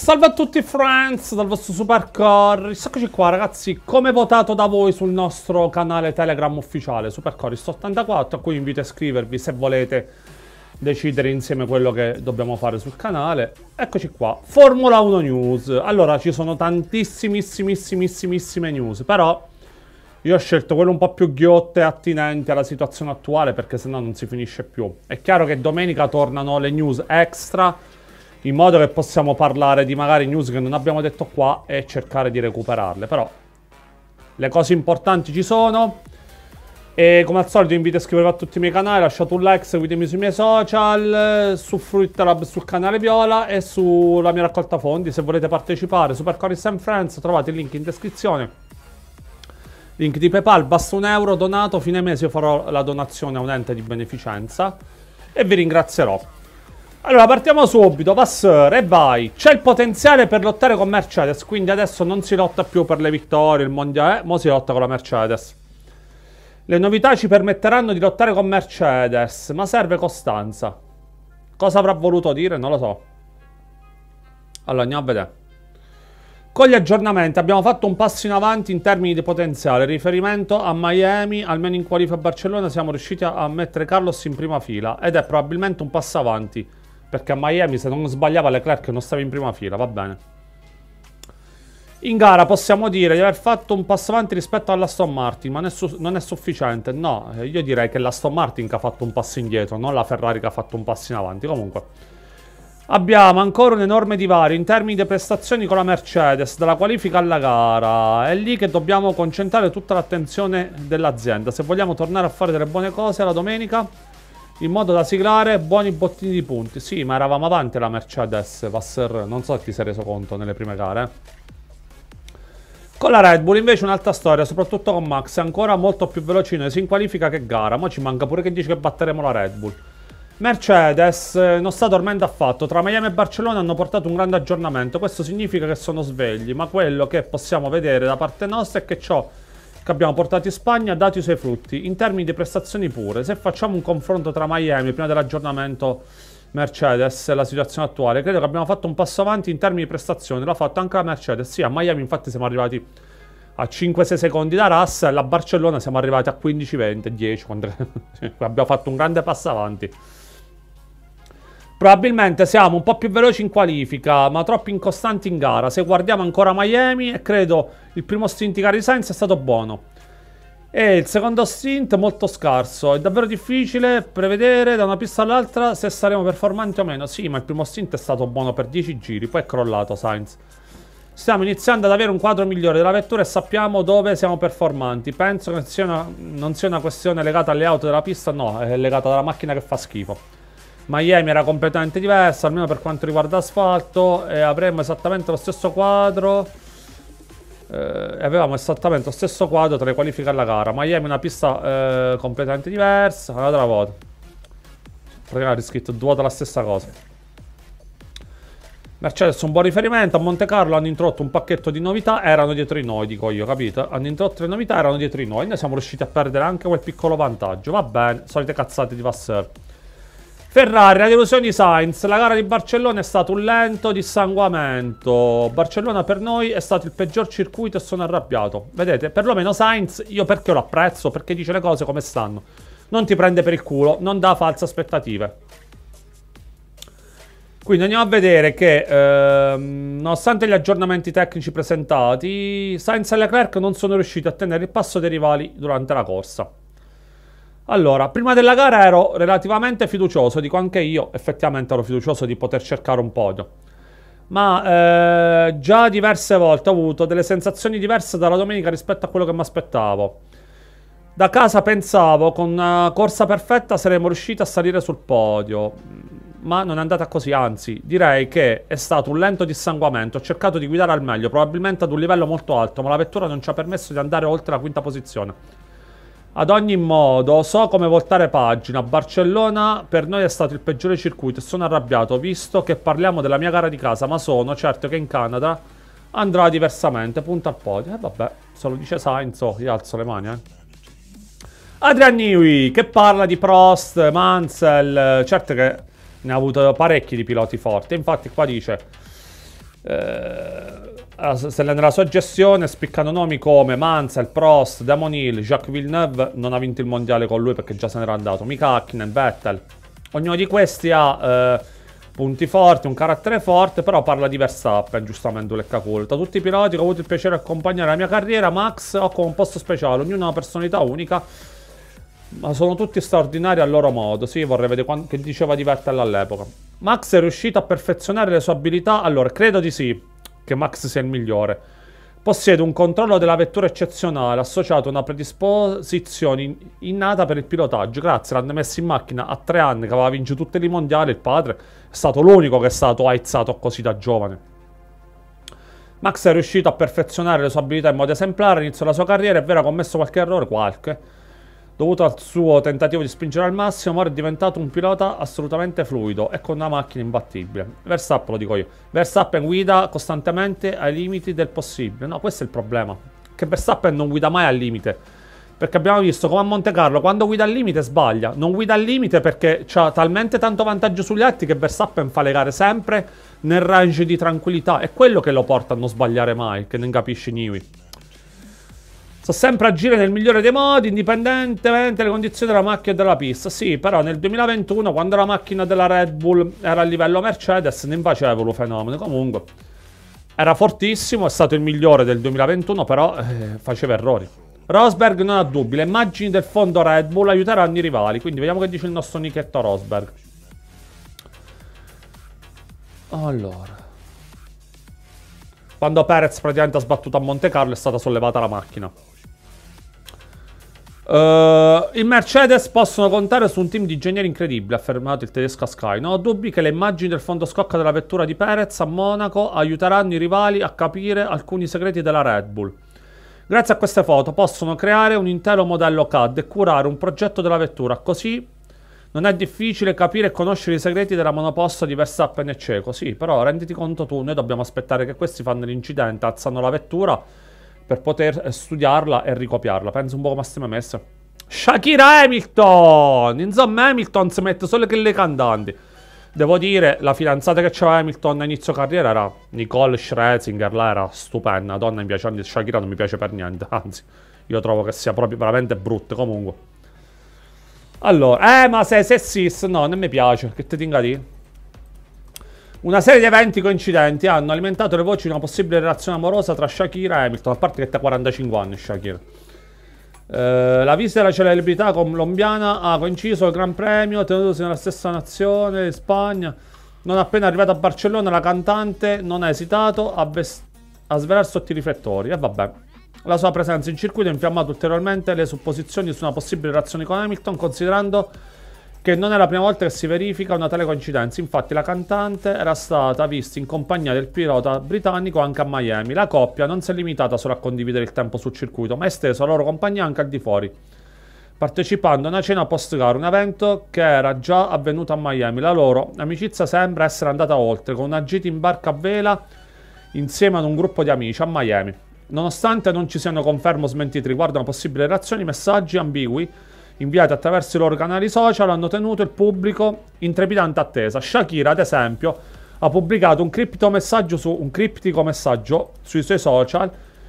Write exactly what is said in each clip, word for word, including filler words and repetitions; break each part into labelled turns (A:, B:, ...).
A: Salve a tutti friends dal vostro Supercorris. Eccoci qua ragazzi, come votato da voi sul nostro canale Telegram ufficiale Supercorris ottantaquattro, a cui invito a iscrivervi se volete decidere insieme quello che dobbiamo fare sul canale. Eccoci qua, Formula uno News. Allora, ci sono tantissimissimissime news, però io ho scelto quelle un po' più ghiotte e attinenti alla situazione attuale, perché sennò non si finisce più. È chiaro che domenica tornano le news extra, in modo che possiamo parlare di magari news che non abbiamo detto qua e cercare di recuperarle. Però le cose importanti ci sono. E come al solito invito a iscrivervi a tutti i miei canali, lasciate un like, seguitemi sui miei social, su Fruit Lab sul canale Viola e sulla mia raccolta fondi. Se volete partecipare, Supercorris and Friends, trovate il link in descrizione. Link di PayPal, basta un euro donato, fine mese io farò la donazione a un ente di beneficenza e vi ringrazierò. Allora, partiamo subito, Vasseur, e vai. C'è il potenziale per lottare con Mercedes, quindi adesso non si lotta più per le vittorie, il mondiale, mo si lotta con la Mercedes. Le novità ci permetteranno di lottare con Mercedes, ma serve costanza. Cosa avrà voluto dire? Non lo so. Allora, andiamo a vedere. Con gli aggiornamenti abbiamo fatto un passo in avanti in termini di potenziale. Riferimento a Miami, almeno in qualifica a Barcellona siamo riusciti a mettere Carlos in prima fila, ed è probabilmente un passo avanti, perché a Miami, se non sbagliava, Leclerc non stava in prima fila, va bene. In gara possiamo dire di aver fatto un passo avanti rispetto all'Aston Martin, ma non è sufficiente. No, io direi che l'Aston Martin che ha fatto un passo indietro, non la Ferrari che ha fatto un passo in avanti. Comunque, abbiamo ancora un enorme divario in termini di prestazioni con la Mercedes, dalla qualifica alla gara. È lì che dobbiamo concentrare tutta l'attenzione dell'azienda, se vogliamo tornare a fare delle buone cose la domenica, in modo da siglare buoni bottini di punti. Sì, ma eravamo avanti la Mercedes, Vasseur, non so se ti sei reso conto nelle prime gare. Eh. Con la Red Bull invece un'altra storia, soprattutto con Max, è ancora molto più veloce sia in qualifica che gara. Ma ci manca pure che dice che batteremo la Red Bull. Mercedes eh, non sta dormendo affatto, tra Miami e Barcellona hanno portato un grande aggiornamento, questo significa che sono svegli, ma quello che possiamo vedere da parte nostra è che ciò che abbiamo portato in Spagna ha dato i suoi frutti, in termini di prestazioni pure. Se facciamo un confronto tra Miami prima dell'aggiornamento Mercedes e la situazione attuale, credo che abbiamo fatto un passo avanti in termini di prestazioni, l'ha fatto anche la Mercedes. Sì, a Miami infatti siamo arrivati a cinque sei secondi da Russell, a Barcellona siamo arrivati a quindici venti, dieci, quando... abbiamo fatto un grande passo avanti. Probabilmente siamo un po' più veloci in qualifica, ma troppo incostanti in gara. Se guardiamo ancora Miami, e credo il primo stint di gara di Sainz è stato buono, e il secondo stint molto scarso. È davvero difficile prevedere da una pista all'altra se saremo performanti o meno. Sì, ma il primo stint è stato buono per dieci giri, poi è crollato Sainz. Stiamo iniziando ad avere un quadro migliore della vettura e sappiamo dove siamo performanti. Penso che sia una, non sia una questione legata alle auto della pista, no, è legata alla macchina che fa schifo. Miami era completamente diversa, almeno per quanto riguarda asfalto, e avremo esattamente lo stesso quadro. Eh, avevamo esattamente lo stesso quadro tra le qualifiche e la gara. Miami è una pista eh, completamente diversa. Un'altra volta. Praticamente ha riscritto due volte la stessa cosa. Mercedes un buon riferimento. A Monte Carlo hanno introdotto un pacchetto di novità, erano dietro di noi, dico io, capito? Hanno introdotto le novità, erano dietro di noi. Noi siamo riusciti a perdere anche quel piccolo vantaggio. Va bene, solite cazzate di Vasseur. Ferrari, la delusione di Sainz. La gara di Barcellona è stato un lento dissanguamento. Barcellona per noi è stato il peggior circuito e sono arrabbiato. Vedete, perlomeno Sainz, io perché lo apprezzo? Perché dice le cose come stanno. Non ti prende per il culo, non dà false aspettative. Quindi andiamo a vedere che, ehm, nonostante gli aggiornamenti tecnici presentati, Sainz e Leclerc non sono riusciti a tenere il passo dei rivali durante la corsa. Allora, prima della gara ero relativamente fiducioso, dico anche io, effettivamente ero fiducioso di poter cercare un podio. Ma eh, già diverse volte ho avuto delle sensazioni diverse dalla domenica rispetto a quello che mi aspettavo. Da casa pensavo, con una corsa perfetta saremmo riusciti a salire sul podio, ma non è andata così, anzi, direi che è stato un lento dissanguamento. Ho cercato di guidare al meglio, probabilmente ad un livello molto alto, ma la vettura non ci ha permesso di andare oltre la quinta posizione. Ad ogni modo, so come voltare pagina. Barcellona per noi è stato il peggiore circuito e sono arrabbiato, visto che parliamo della mia gara di casa, ma sono certo che in Canada andrà diversamente. Punta al podio. E eh, vabbè, se lo dice Sainz, oh, io alzo le mani, eh. Adrian Newey, che parla di Prost, Mansell. Certo che ne ha avuto parecchi di piloti forti. Infatti qua dice: eh, se nella sua gestione spiccano nomi come Mansell, Prost, Damon Hill, Jacques Villeneuve non ha vinto il mondiale con lui perché già se n'era andato, Mika Hakkinen, Vettel. Ognuno di questi ha eh, punti forti, un carattere forte, però parla di Verstappen, giustamente Leccaculo. Da tutti i piloti che ho avuto il piacere di accompagnare la mia carriera, Max occupa un posto speciale, ognuno ha una personalità unica, ma sono tutti straordinari al loro modo. Sì, vorrei vedere quando, che diceva di Vettel all'epoca. Max è riuscito a perfezionare le sue abilità? Allora, credo di sì, che Max sia il migliore. Possiede un controllo della vettura eccezionale, associato a una predisposizione innata per il pilotaggio. Grazie, l'hanno messo in macchina a tre anni, che aveva vinto tutti i mondiali, il padre. È stato l'unico che è stato aizzato così da giovane. Max è riuscito a perfezionare le sue abilità in modo esemplare, all'inizio della sua carriera, è vero, ha commesso qualche errore, qualche, dovuto al suo tentativo di spingere al massimo, ora è diventato un pilota assolutamente fluido e con una macchina imbattibile. Verstappen, lo dico io. Verstappen guida costantemente ai limiti del possibile. No, questo è il problema. Che Verstappen non guida mai al limite. Perché abbiamo visto come a Monte Carlo, quando guida al limite sbaglia. Non guida al limite perché ha talmente tanto vantaggio sugli altri che Verstappen fa le gare sempre nel range di tranquillità. È quello che lo porta a non sbagliare mai, che non capisce Newey. So sempre agire nel migliore dei modi, indipendentemente dalle condizioni della macchina e della pista. Sì, però nel duemilaventuno, quando la macchina della Red Bull era a livello Mercedes, non faceva quello fenomeno. Comunque, era fortissimo, è stato il migliore del duemilaventuno, però eh, faceva errori. Rosberg non ha dubbi, le immagini del fondo Red Bull aiuteranno i rivali. Quindi vediamo che dice il nostro Nichetto Rosberg. Allora, quando Perez praticamente ha sbattuto a Monte Carlo è stata sollevata la macchina. Uh, I Mercedes possono contare su un team di ingegneri incredibile, ha affermato il tedesco a Sky. Non ho dubbi che le immagini del fondo scocca della vettura di Perez a Monaco aiuteranno i rivali a capire alcuni segreti della Red Bull. Grazie a queste foto possono creare un intero modello C A D e curare un progetto della vettura, così non è difficile capire e conoscere i segreti della monoposto di Verstappen e Checo. Sì, però renditi conto tu, noi dobbiamo aspettare che questi fanno l'incidente, alzano la vettura per poter studiarla e ricopiarla. Pensa un po' come stiamo messa. Shakira Hamilton! Insomma, Hamilton si mette solo che le cantanti. Devo dire, la fidanzata che c'aveva Hamilton a inizio carriera era Nicole Scherzinger. La era stupenda. Donna, mi piace. Shakira non mi piace per niente. Anzi, io trovo che sia proprio veramente brutta. Comunque. Allora, eh, ma sei sessista? No, non mi piace. Che te tinga di? Una serie di eventi coincidenti hanno alimentato le voci di una possibile relazione amorosa tra Shakira e Hamilton, a parte che ha quarantacinque anni Shakira. Eh, la visita della celebrità colombiana ha coinciso il Gran Premio tenutosi nella stessa nazione, in Spagna. Non appena arrivata a Barcellona, la cantante non ha esitato a, a svelare sotto i riflettori. E vabbè, la sua presenza in circuito ha infiammato ulteriormente le supposizioni su una possibile relazione con Hamilton, considerando che non è la prima volta che si verifica una tale coincidenza. Infatti la cantante era stata vista in compagnia del pilota britannico anche a Miami. La coppia non si è limitata solo a condividere il tempo sul circuito, ma ha esteso la loro compagnia anche al di fuori, partecipando a una cena post-gara, un evento che era già avvenuto a Miami. La loro amicizia sembra essere andata oltre, con una gita in barca a vela insieme ad un gruppo di amici a Miami. Nonostante non ci siano conferme o smentite riguardo a una possibile relazione, i messaggi ambigui inviati attraverso i loro canali social hanno tenuto il pubblico in trepidante attesa. Shakira, ad esempio, ha pubblicato un criptico messaggio su un criptico messaggio sui suoi social.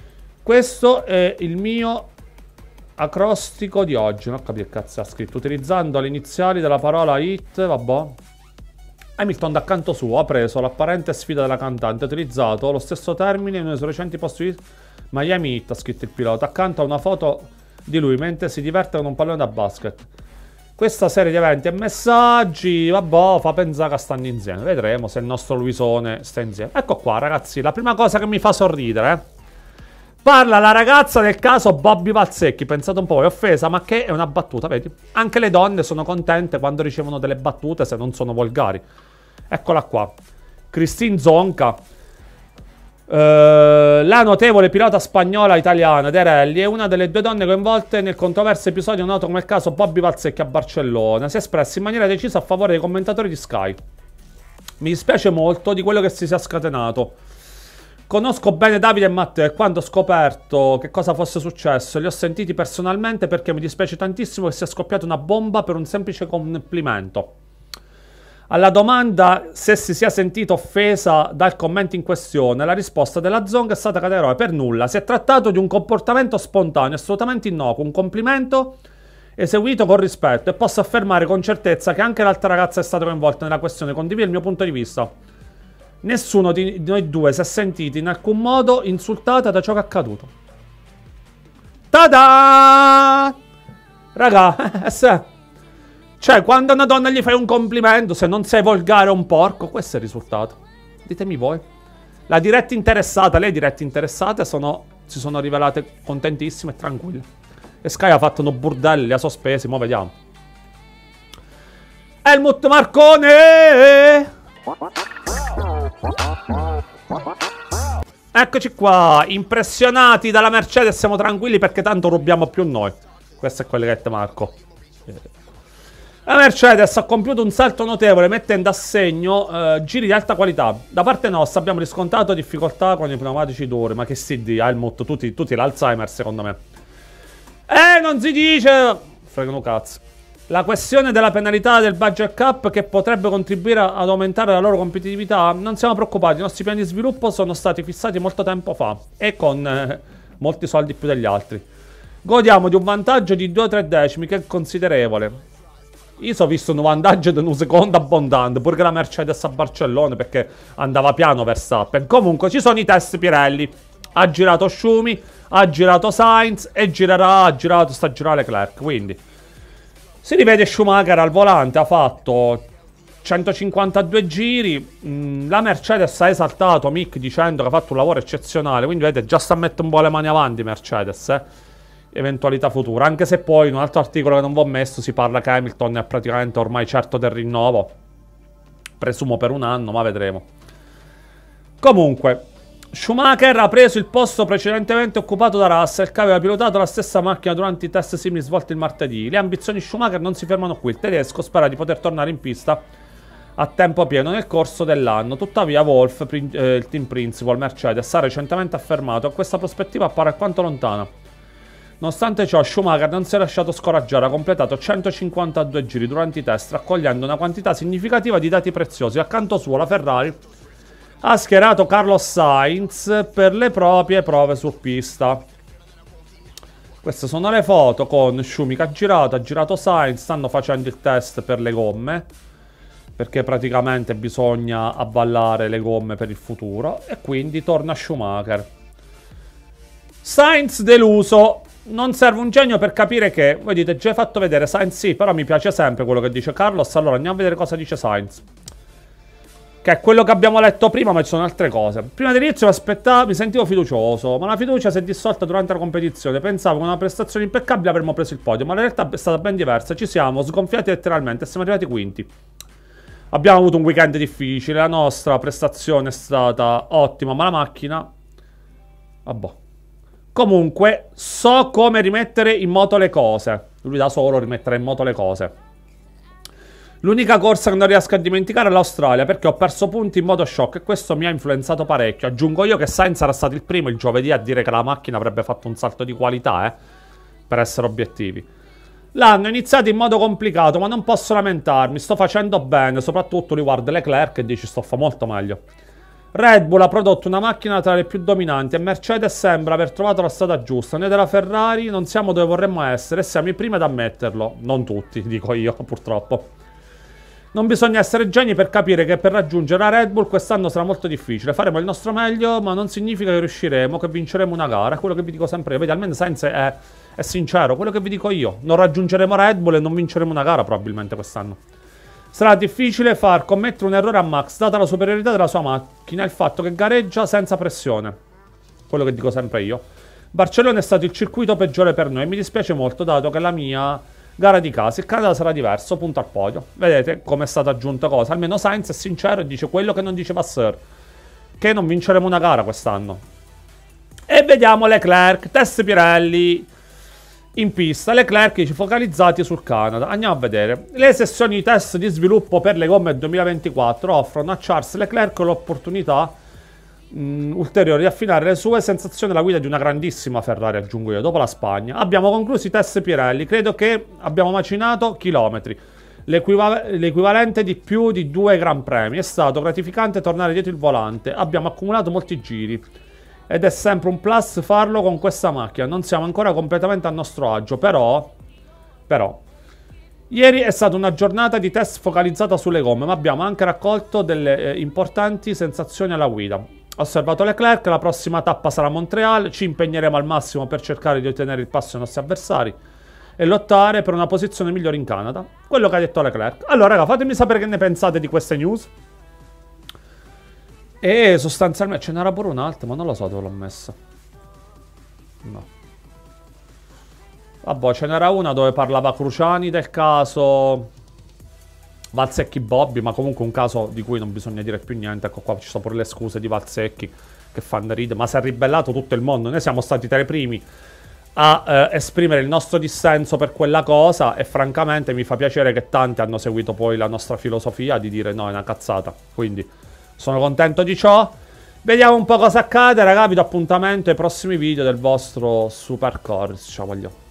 A: Questo è il mio acrostico di oggi. Non ho capito che cazzo ha scritto. Utilizzando le iniziali della parola hit, vabbè. Hamilton da canto suo ha preso l'apparente sfida della cantante, ha utilizzato lo stesso termine in uno dei suoi recenti post di Miami Heat, ha scritto il pilota, accanto a una foto di lui mentre si diverte con un pallone da basket. Questa serie di eventi e messaggi, vabbè, fa pensare che stanno insieme. Vedremo se il nostro Luisone sta insieme. Ecco qua, ragazzi, la prima cosa che mi fa sorridere, eh. Parla la ragazza del caso Bobby Valsecchi. Pensate un po', è offesa, ma che è una battuta, vedi? Anche le donne sono contente quando ricevono delle battute se non sono volgari. Eccola qua. Christine Zonca. Uh, la notevole pilota spagnola italiana De Relli è una delle due donne coinvolte nel controverso episodio noto come il caso Bobby Valsecchi a Barcellona. Si è espressa in maniera decisa a favore dei commentatori di Sky. Mi dispiace molto di quello che si sia scatenato. Conosco bene Davide e Matteo e quando ho scoperto che cosa fosse successo li ho sentiti personalmente, perché mi dispiace tantissimo che sia scoppiata una bomba per un semplice complimento. Alla domanda se si sia sentito offesa dal commento in questione, la risposta della Zong è stata categorica: per nulla. Si è trattato di un comportamento spontaneo, assolutamente innocuo, un complimento eseguito con rispetto, e posso affermare con certezza che anche l'altra ragazza è stata coinvolta nella questione, condivide il mio punto di vista. Nessuno di noi due si è sentito in alcun modo insultata da ciò che è accaduto. Tada! Raga, eh, se... Cioè, quando a una donna gli fai un complimento, se non sei volgare o un porco, questo è il risultato. Ditemi voi. La diretta interessata, le dirette interessate sono, si sono rivelate contentissime e tranquille. E Sky ha fatto uno burdello, li ha sospesi, mo vediamo. Helmut Marcone! Eccoci qua, impressionati dalla Mercedes, siamo tranquilli perché tanto rubiamo più noi. Questo è quello che è Marco. La Mercedes ha compiuto un salto notevole mettendo a segno eh, giri di alta qualità. Da parte nostra abbiamo riscontrato difficoltà con i pneumatici duri. Ma che si dia, Helmut, tutti, tutti l'Alzheimer secondo me. Eh, non si dice... Fregano cazzo. La questione della penalità del budget cap che potrebbe contribuire ad aumentare la loro competitività, non siamo preoccupati, i nostri piani di sviluppo sono stati fissati molto tempo fa e con eh, molti soldi più degli altri. Godiamo di un vantaggio di due o tre decimi che è considerevole. Io so visto un vantaggio di un secondo abbondante, pure che la Mercedes a Barcellona, perché andava piano Verstappen. Comunque ci sono i test Pirelli. Ha girato Schumi, ha girato Sainz e girerà, ha girato, sta a girare Leclerc. Quindi si rivede Schumacher al volante, ha fatto centocinquantadue giri. mm, La Mercedes ha esaltato Mick dicendo che ha fatto un lavoro eccezionale. Quindi vedete, già sta a mettere un po' le mani avanti Mercedes, eh eventualità futura, anche se poi in un altro articolo che non vi ho messo si parla che Hamilton è praticamente ormai certo del rinnovo, presumo per un anno, ma vedremo. Comunque Schumacher ha preso il posto precedentemente occupato da Russell, che aveva pilotato la stessa macchina durante i test simili svolti il martedì. Le ambizioni Schumacher non si fermano qui, il tedesco spera di poter tornare in pista a tempo pieno nel corso dell'anno. Tuttavia Wolff, eh, il team principal Mercedes, ha recentemente affermato che questa prospettiva appare alquanto lontana. Nonostante ciò, Schumacher non si è lasciato scoraggiare, ha completato centocinquantadue giri durante i test, raccogliendo una quantità significativa di dati preziosi. Accanto suo, la Ferrari ha schierato Carlos Sainz per le proprie prove su pista. Queste sono le foto con Schumi che ha girato, ha girato Sainz, stanno facendo il test per le gomme, perché praticamente bisogna avvallare le gomme per il futuro, e quindi torna Schumacher. Sainz deluso. Non serve un genio per capire che... Voi dite, già hai fatto vedere Sainz? Sì, però mi piace sempre quello che dice Carlos. Allora andiamo a vedere cosa dice Sainz, che è quello che abbiamo letto prima, ma ci sono altre cose. Prima dell'inizio mi aspettavo, mi sentivo fiducioso, ma la fiducia si è dissolta durante la competizione. Pensavo che con una prestazione impeccabile avremmo preso il podio, ma la realtà è stata ben diversa. Ci siamo sgonfiati letteralmente e siamo arrivati quinti. Abbiamo avuto un weekend difficile, la nostra prestazione è stata ottima, ma la macchina... Vabbè. Comunque, so come rimettere in moto le cose. Lui da solo rimetterà in moto le cose. L'unica corsa che non riesco a dimenticare è l'Australia, perché ho perso punti in modo shock e questo mi ha influenzato parecchio. Aggiungo io che Sainz era stato il primo il giovedì a dire che la macchina avrebbe fatto un salto di qualità, eh, per essere obiettivi. L'hanno iniziato in modo complicato, ma non posso lamentarmi. Sto facendo bene, soprattutto riguardo Leclerc, e dici sto fa molto meglio. Red Bull ha prodotto una macchina tra le più dominanti e Mercedes sembra aver trovato la strada giusta. Noi della Ferrari non siamo dove vorremmo essere e siamo i primi ad ammetterlo. Non tutti, dico io, purtroppo. Non bisogna essere geni per capire che per raggiungere la Red Bull quest'anno sarà molto difficile. Faremo il nostro meglio, ma non significa che riusciremo, che vinceremo una gara. È quello che vi dico sempre io. Vedi, almeno Sainz è, è sincero, quello che vi dico io. Non raggiungeremo Red Bull e non vinceremo una gara probabilmente quest'anno. Sarà difficile far commettere un errore a Max, data la superiorità della sua macchina e il fatto che gareggia senza pressione. Quello che dico sempre io. Barcellona è stato il circuito peggiore per noi e mi dispiace molto, dato che la mia gara di casa. Il Canada sarà diverso, punto al podio. Vedete come è stata aggiunta cosa. Almeno Sainz è sincero e dice quello che non dice Vasseur, che non vinceremo una gara quest'anno. E vediamo Leclerc, test Pirelli in pista. Leclerc ci focalizzati sul Canada. Andiamo a vedere. Le sessioni di test di sviluppo per le gomme duemilaventiquattro offrono a Charles Leclerc l'opportunità mh, ulteriore di affinare le sue sensazioni alla guida di una grandissima Ferrari, aggiungo io, dopo la Spagna. Abbiamo concluso i test Pirelli. Credo che abbiamo macinato chilometri. l'equivalente di più di due Gran Premi. È stato gratificante tornare dietro il volante. Abbiamo accumulato molti giri. Ed è sempre un plus farlo con questa macchina. Non siamo ancora completamente a nostro agio, però... Però... Ieri è stata una giornata di test focalizzata sulle gomme, ma abbiamo anche raccolto delle eh, importanti sensazioni alla guida. Ho osservato Leclerc, la prossima tappa sarà Montreal, ci impegneremo al massimo per cercare di ottenere il passo ai nostri avversari e lottare per una posizione migliore in Canada. Quello che ha detto Leclerc. Allora, raga, fatemi sapere che ne pensate di queste news. E sostanzialmente ce n'era pure un'altra, ma non lo so dove l'ho messa. No. Vabbè, ce n'era una dove parlava Cruciani del caso Valsecchi Bobby, ma comunque un caso di cui non bisogna dire più niente. Ecco qua ci sono pure le scuse di Valsecchi che fanno ridere, ma si è ribellato tutto il mondo. Noi siamo stati tra i primi a eh, esprimere il nostro dissenso per quella cosa e francamente mi fa piacere che tanti hanno seguito poi la nostra filosofia di dire no, è una cazzata. Quindi sono contento di ciò. Vediamo un po' cosa accade, raga. Vi do appuntamento ai prossimi video del vostro Supercars. Ciao, voglio.